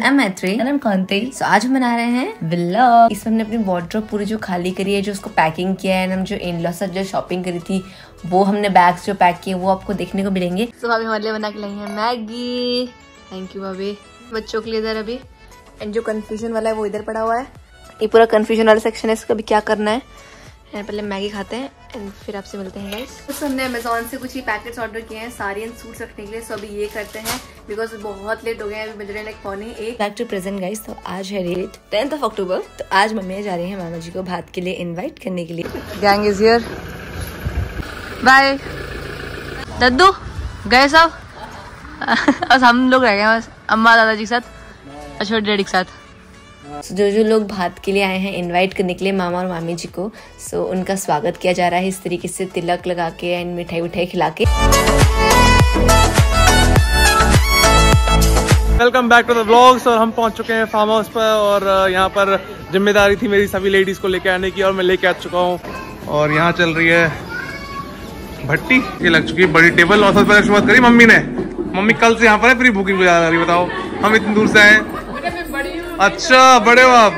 I am Maitri and I am Kanti. So आज हम बना रहे हैं व्लॉग। इसमें हमने अपनी वार्डरोब पूरी जो खाली करी है, जो उसको पैकिंग किया है, हम जो इन-लॉ से जो शॉपिंग करी थी वो हमने बैग्स जो पैक किए वो आपको देखने को मिलेंगे। तो भाभी हमारे लिए बना के लाई है मैगी। थैंक यू भाभी। बच्चों के लिए इधर अभी एंड जो कंफ्यूजन वाला है वो इधर पड़ा हुआ है। ये पूरा कंफ्यूजन वाला सेक्शन है, इसका भी क्या करना है। पहले मैगी खाते हैं एंड फिर आपसे मिलते हैं गाइस। तो हमने अमेजोन से कुछ ही पैकेट्स ऑर्डर किए हैं साड़ियाँ सूट्स रखने के लिए। सो अभी ये करते हैं बिकॉज बहुत लेट हो गए हैं, अभी बज रहे हैं like 1:45। Back to present guys. तो आज है डेट 10th of October। तो आज मम्मी जा रही है मामा जी को भात के लिए इन्वाइट करने के लिए। Gang is here. बाय दद्दू गए सब। बस हम लोग रह गए, बस अम्मा दादाजी के साथ और छोटे डैडी के साथ। जो जो लोग भात के लिए आए हैं इनवाइट करने के लिए मामा और मामी जी को, सो उनका स्वागत किया जा रहा है इस तरीके से, तिलक लगा के एंड मिठाई विठाई खिला के। Welcome back to the vlogs. और हम पहुंच चुके हैं फार्म हाउस पर और यहाँ पर जिम्मेदारी थी मेरी सभी लेडीज को लेके आने की और मैं लेके आ चुका हूँ। और यहाँ चल रही है भट्टी, ये लग चुकी है बड़ी टेबल। और सबसे पहले शुरुआत करी मम्मी ने। मम्मी कल से यहाँ पर है, प्री बुकिंग को जा रही। बताओ हम इतनी दूर से आए। अच्छा बड़े हो आप।